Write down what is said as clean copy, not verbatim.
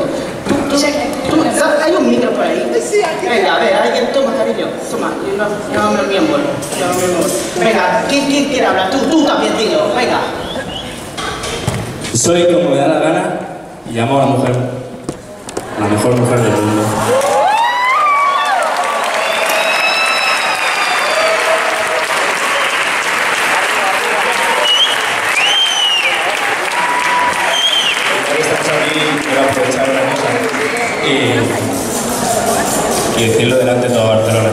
Hay un micro por ahí. Venga, a ver, alguien toma, cariño. Toma, llámame mi amor. Venga, ¿quién quiere hablar? Tú también, dilo. Venga. Soy como me da la gana y llamo a la mujer, la mejor mujer del mundo. Quiero aprovechar una cosa y decirlo delante de toda Barcelona.